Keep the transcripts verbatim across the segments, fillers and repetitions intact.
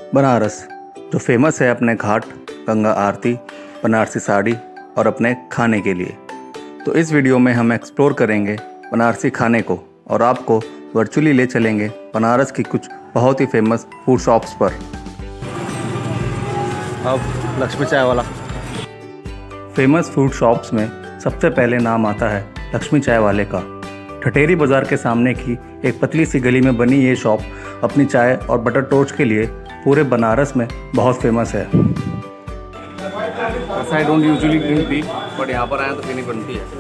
बनारस जो फेमस है अपने घाट, गंगा आरती, बनारसी साड़ी और अपने खाने के लिए। तो इस वीडियो में हम एक्सप्लोर करेंगे बनारसी खाने को और आपको वर्चुअली ले चलेंगे बनारस की कुछ बहुत ही फेमस फूड शॉप्स पर। अब लक्ष्मी चाय वाला। फेमस फूड शॉप्स में सबसे पहले नाम आता है लक्ष्मी चाय वाले का। ठठेरी बाज़ार के सामने की एक पतली सी गली में बनी ये शॉप अपनी चाय और बटर टोस्ट के लिए पूरे बनारस में बहुत फेमस है। I don't usually drink tea, but यहाँ पर आए तो पीनी बनती है।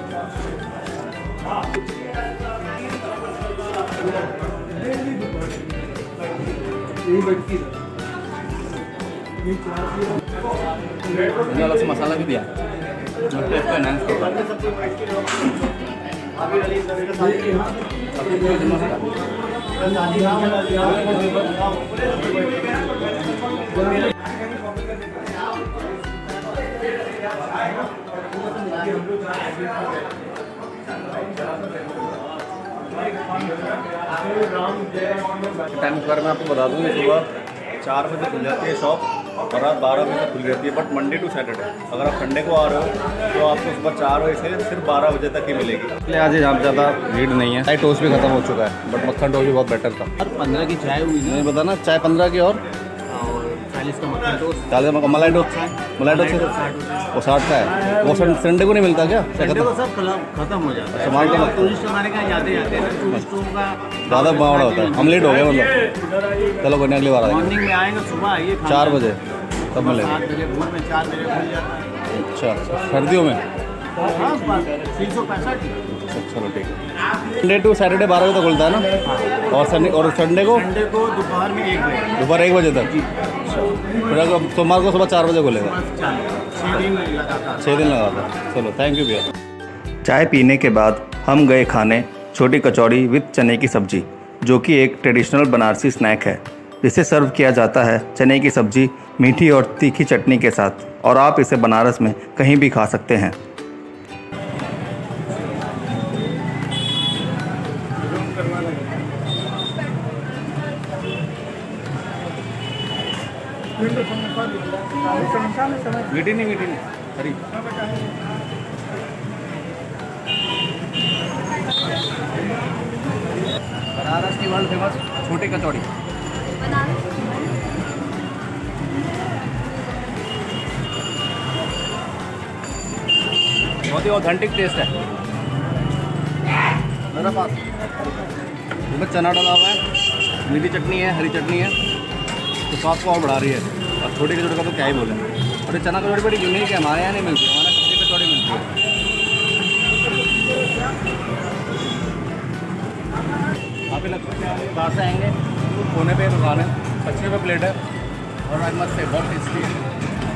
अलग से मसाला भी दिया टेस्ट को एनहांस करता है। टाइम के बारे में आपको बता दूँ, सुबह चार बजे खुल जाती है शॉप और रात बारह बजे तक खुल जाती है, बट मंडे टू सैटरडे। अगर आप संडे को आ रहे हो तो आपको सुबह चार बजे से सिर्फ बारह बजे तक ही मिलेगी। इसलिए आज यहाँ ज़्यादा भीड़ नहीं है। चाय टोस्ट भी खत्म हो चुका है, बट मक्खन टोस्ट भी बहुत बेटर था। पंद्रह की चाय हुई नहीं पता ना, चाय पंद्रह की और चालीस का मक्खन टोस्ट, चालीस का मलाई टोस्ट, मलाई टोस्ट वो साठ का है। वो संडे को नहीं मिलता क्या? सब खत्म हो जाता है। सामान का टूरिस्ट हमारे यहाँ जाते जाते हैं, टूरिस्टों का ज़्यादा बावड़ा होता है। हम लेट हो गए मतलब। चलो कोई नहीं, अगली बार आएंगे। मॉर्निंग में आएंगे, सुबह आइए चार बजे तब मिलेगा। सात बजे भोर में चार बजे खुल जाता है। अच्छा, सर्दियों में तीन सौ पैंसठ। चलो ठीक है। संडे टू सैटरडे बारह बजे तक खुलता है ना, और संडे और संडे को संडे को दोपहर में एक बजे दोपहर एक बजे तक। फिर अगर सोमवार को सुबह चार बजे खुलेगा। छः दिन लगातार छः दिन लगातार। चलो थैंक यू भैया। चाय पीने के बाद हम गए खाने छोटी कचौड़ी विद चने की सब्जी, जो कि एक ट्रेडिशनल बनारसी स्नैक है जिसे सर्व किया जाता है चने की सब्जी मीठी और तीखी चटनी के साथ, और आप इसे बनारस में कहीं भी खा सकते हैं। मीठी नहीं, मीठी नहीं, हरी। बनारस की वर्ल्ड फेमस छोटी कचौड़ी। बहुत ही ऑथेंटिक टेस्ट है मेरे पास। इसमें चना डाला हुआ है, मीठी चटनी है, हरी चटनी है, तो स्वाद को और बढ़ा रही है। और छोटी कचौड़ी का तो क्या ही बोले। और ये चना कचौड़ी बड़ी यूनिक है, हमारे यहाँ नहीं मिलती, हमारे छोटी कचौड़ी मिलती है। आप लगता बाहर से आएंगे तो कोने पे दुकान है, पच्चीस रुपये प्लेट है और आई मस्ट से बहुत टेस्टी है।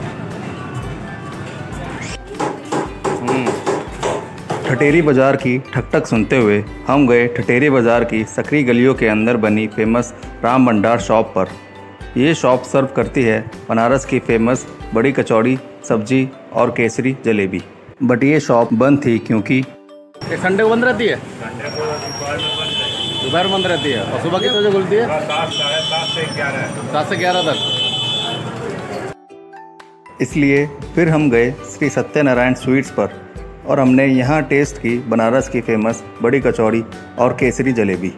ठठेरी बाज़ार की ठकठक सुनते हुए हम गए ठठेरी बाज़ार की सकरी गलियों के अंदर बनी फेमस राम भंडार शॉप पर। ये शॉप सर्व करती है बनारस की फेमस बड़ी कचौड़ी, सब्जी और केसरी जलेबी। बट ये शॉप बंद थी क्योंकि संडे को बंद रहती है, दोपहर बंद रहती है। और सुबह कितने बजे खुलती है? सात से ग्यारह तक। इसलिए फिर हम गए श्री सत्यनारायण स्वीट्स पर और हमने यहाँ टेस्ट की बनारस की फेमस बड़ी कचौड़ी और केसरी जलेबी।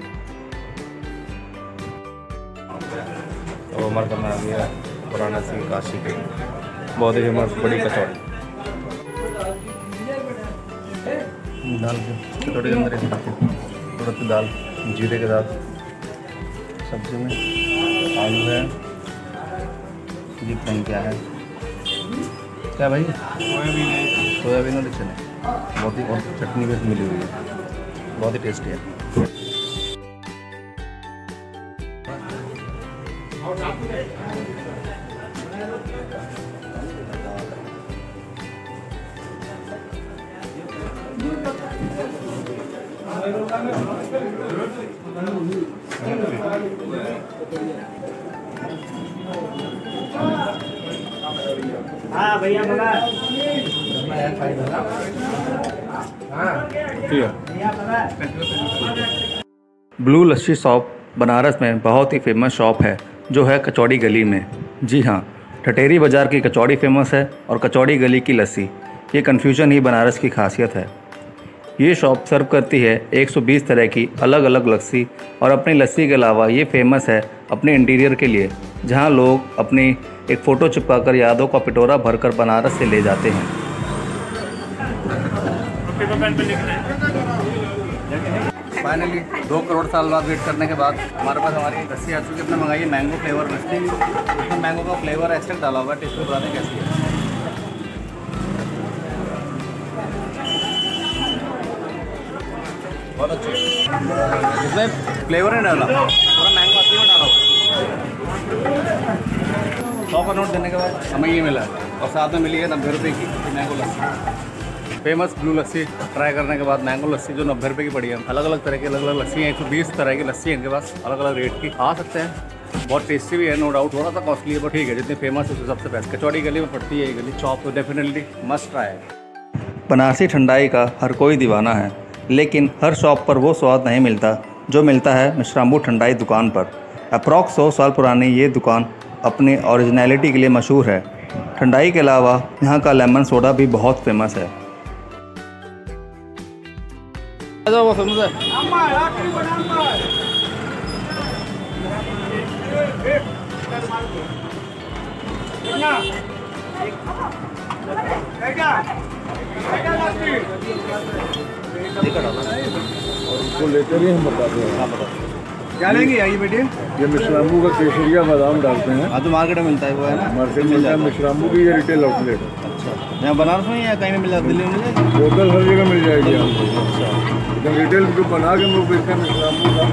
तो हमारे करना आ गया पुराना सिंह काशी के बहुत ही फेमस बड़ी कचौड़ी। दाल कचौड़ी के अंदर थोड़ा सी दाल जीरे के साथ, सब्जी में आलू है, ये कहीं क्या है, क्या भाई? सोयाबीन है, सोयाबीन और चने। बहुत ही और चटनी भी मिली हुई है, बहुत ही टेस्टी है। हाँ भैया बगा ब्लू लस्सी शॉप बनारस में बहुत ही फेमस शॉप है जो है कचौड़ी गली में। जी हाँ, ठठेरी बाज़ार की कचौड़ी फेमस है और कचौड़ी गली की लस्सी, ये कन्फ्यूजन ही बनारस की खासियत है। ये शॉप सर्व करती है एक सौ बीस तरह की अलग अलग लस्सी और अपनी लस्सी के अलावा ये फेमस है अपने इंटीरियर के लिए, जहाँ लोग अपनी एक फ़ोटो चिपकाकर यादों का पिटोरा भरकर बनारस से ले जाते हैं। फाइनली दो करोड़ साल बाद वेट करने के बाद हमारे पास हमारी लस्सी आ चुकी है। अपने मंगाई है मैंगो फ्लेवर लस्सी, इसमें मैंगो का फ्लेवर एक्सट्रैक्ट डाला हुआ है। टेस्ट बता दें कैसी है। बहुत अच्छी है, इसमें फ्लेवर नहीं डाला, पूरा मैंगो असली में डाला हुआ। सौ का नोट देने के बाद हमें ये मिला है और साथ में मिली है नब्बे रुपये की mango lassi. Famous Blue Lassi try करने के बाद मैंगो लस्सी जो नब्बे रुपये की पड़ी है। अलग अलग तरह की अलग अलग लस्सी हैं, एक सौ बीस तरह की लस्सी है इनके पास, अलग अलग रेट की। आ सकते हैं, बहुत टेस्टी भी है नो डाउट। थोड़ा सा कॉस्टली है पर ठीक है, जितनी फेमस है उस हिसाब से बेस्ट। कचौड़ी गली में पड़ती है ये गली, चौक तो डेफिनेटली मस्ट ट्राई है। बनारसी ठंडाई का हर कोई दीवाना है, लेकिन हर शॉप पर वो स्वाद नहीं मिलता जो मिलता है मिश्राम्बू ठंडाई दुकान पर। अप्रॉक्स सौ साल पुरानी ये दुकान अपनी ओरिजिनलिटी के लिए मशहूर है। ठंडाई के अलावा यहाँ का लेमन सोडा भी बहुत फेमस है। वो समझे उसको लेते नहीं हम बताते हैं। क्या लेंगे? आइए बेटे, ये मिश्राम्बू का केसरिया बादाम डालते हैं। हाँ तो मार्केट में मिलता है वो है ना, मार्केट में मिलता है मिश्राम्बू की ये रिटेल आउटलेट। अच्छा, यहाँ बनारस में या कहीं में मिल जाता, दिल्ली में मिल जाएगी? बोतल हर जगह मिल जाएगी आपको। लेकिन रिटेल जो बना के हम लोग बेचते हैं मिश्राम्बू का,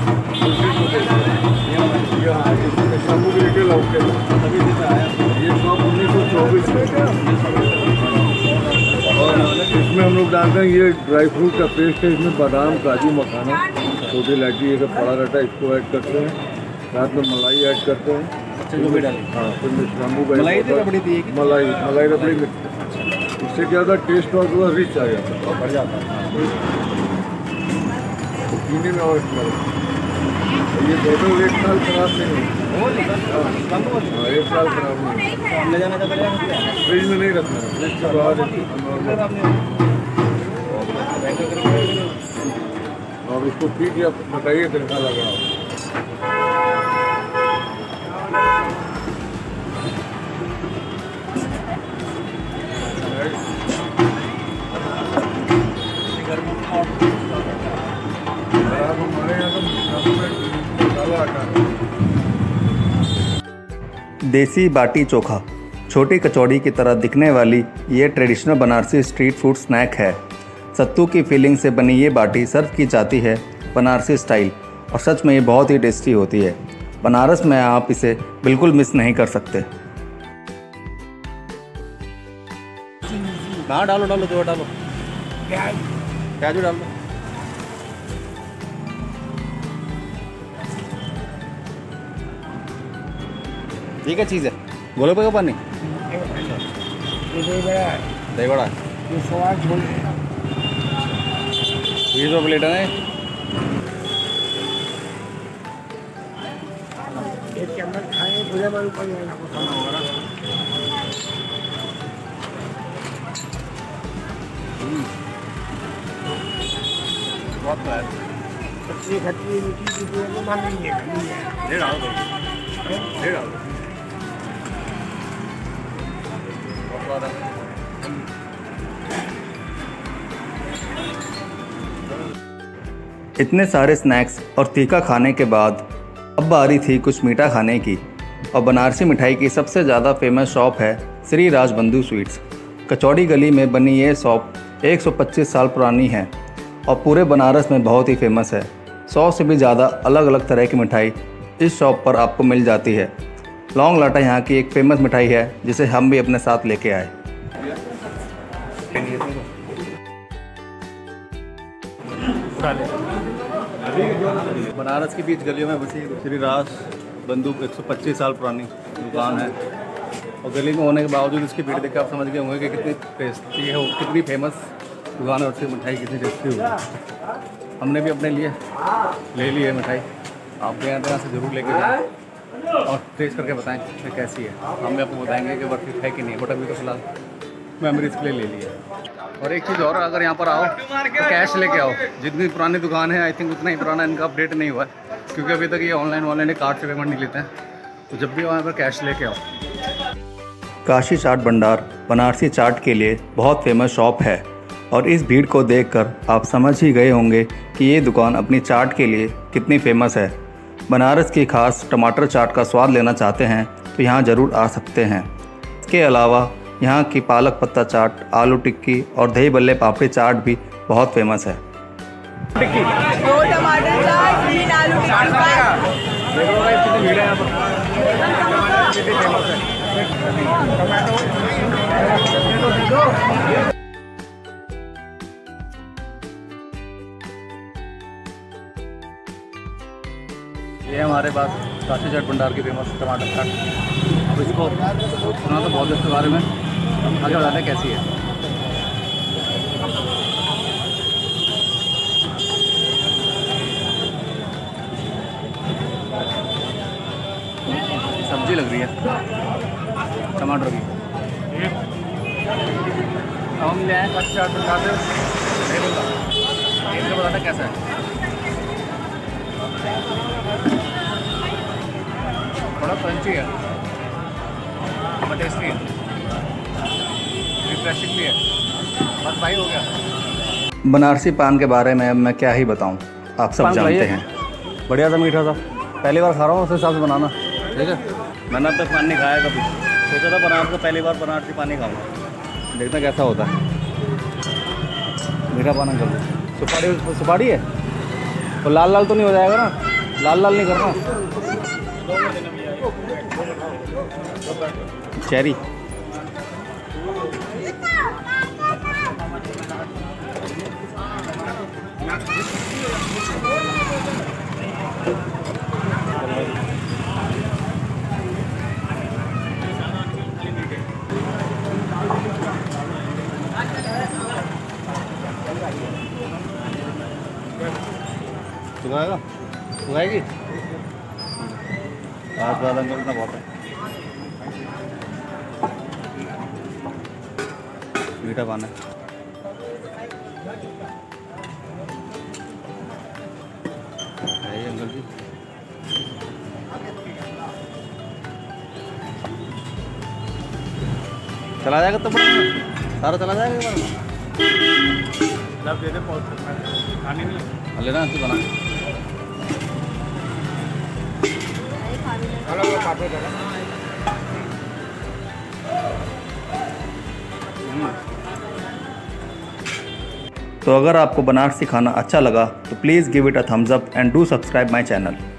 मिश्राम्बू की रिटेल आउटलेट तभी से आया। ये शॉप उन्नीस सौ चौबीस में। इसमें हम लोग डालते हैं ये ड्राई फ्रूट का पेस्ट है, इसमें बादाम काजू मखाना छोटी इलायची ये सब पड़ा रहता है, इसको ऐड करते हैं। रात में मलाई ऐड करते हैं। अच्छा, जो भी डालें। हाँ, फिर मिश्राम्बू का मलाई तो रबड़ी थी कि मलाई मलाई रबड़ी मिक्स। इससे क्या होता है टेस्ट और थोड़ा रिच आ जाता है, बढ़ जाता है। पीने में और स्मेल। ये बोतल एक साल खराब नहीं होगी। हाँ, एक साल खराब नहीं होगी। ले जाना चाहते हैं, फ्रिज में नहीं रखना है, फ्रिज के बाहर और उसको पी के आप बताइए तरीका लगा। देसी बाटी चोखा, छोटी कचौड़ी की तरह दिखने वाली ये traditional Banarasi street food snack है। सत्तू की फीलिंग से बनी ये बाटी सर्व की जाती है बनारसी स्टाइल और सच में ये बहुत ही टेस्टी होती है। बनारस में आप इसे बिल्कुल मिस नहीं कर सकते। हाँ डालो डालो दो डालो प्याज डाल दो। ठीक है चीज़ है। गोलगप्पे का पानी, दही बड़ा बीस रुपये प्लेट है। बहुत है, ले डालो ले डालो। इतने सारे स्नैक्स और तीखा खाने के बाद अब बारी थी कुछ मीठा खाने की, और बनारसी मिठाई की सबसे ज़्यादा फेमस शॉप है श्री राजबंधु स्वीट्स। कचौड़ी गली में बनी ये शॉप एक सौ पच्चीस साल पुरानी है और पूरे बनारस में बहुत ही फेमस है। सौ से भी ज़्यादा अलग अलग तरह की मिठाई इस शॉप पर आपको मिल जाती है। लौंग लाटा यहाँ की एक फेमस मिठाई है जिसे हम भी अपने साथ लेके आए। बनारस के बीच गलियों में बसी श्री राज बंधु एक सौ पच्चीस साल पुरानी दुकान है और गली में होने के बावजूद इसकी भीड़ देख के आप समझ गए होंगे कि कितनी टेस्टी है, कितनी फेमस दुकान है और उसकी मिठाई कितनी टेस्टी होगी। हमने भी अपने लिए ले ली है मिठाई, आप भी यहाँ से ज़रूर लेके जाएं। और टेस्ट करके बताएं कि कैसी है। हम भी आपको बताएंगे कि वर्थ है कि नहीं, बट अभी तो फिलहाल मेमोरीज के लिए ले लिया। और एक चीज़ और, अगर यहाँ पर आओ तो कैश लेके आओ। जितनी पुरानी दुकान है आई थिंक उतना ही पुराना इनका अपडेट नहीं हुआ है, क्योंकि अभी तक ये ऑनलाइन ऑनलाइन कार्ड से पेमेंट नहीं लेते हैं। तो जब भी वहाँ पर कैश लेके आओ। काशी चाट भंडार बनारसी चाट के लिए बहुत फेमस शॉप है और इस भीड़ को देखकर आप समझ ही गए होंगे कि ये दुकान अपनी चाट के लिए कितनी फेमस है। बनारस की खास टमाटर चाट का स्वाद लेना चाहते हैं तो यहाँ ज़रूर आ सकते हैं। इसके अलावा यहाँ की पालक पत्ता चाट, आलू टिक्की और दही बल्ले पापड़ी चाट भी बहुत फेमस है। दो टमाटर चाट, तीन आलू टिक्की चाट। देखो भाई कितनी भीड़ है यहाँ पर, कितनी फेमस है। ये हमारे पास काशी चाट भंडार की फेमस टमाटर चाट। अब इसको सुना तो बहुत इसके बारे में, आगे बताते हैं कैसी है। सब्जी लग रही है टमाटर की। हम ले आए काशी चाट भंडार से, इनको बताते कैसा है। थोड़ा क्रंची है, बट टेस्टी है, रिफ्रेशिंग भी है। बस भाई हो गया। बनारसी पान के बारे में मैं क्या ही बताऊं, आप सब जानते हैं। बढ़िया था, मीठा था। पहली बार खा रहा हूँ उस हिसाब से बनाना, ठीक है। मैंने अब तक पान नहीं खाया कभी, सोचा था बनारस का पहली बार बनारसी पानी खाऊंगा, देखना कैसा होता है। मीठा पान कर सुपारी, सुपारी है तो लाल लाल तो नहीं हो जाएगा ना, लाल लाल नहीं करना। चेरी सुखाएगा, सुखाएगी आज ज़्यादा इतना बहुत है। मीठा पान है। अंकल जी चला जाएगा तो सारा चला जाएगा एक बार। दे दे खाने नहीं लेना ऐसे बना। तो अगर आपको बनारसी खाना अच्छा लगा तो please give it a thumbs up and do subscribe my channel.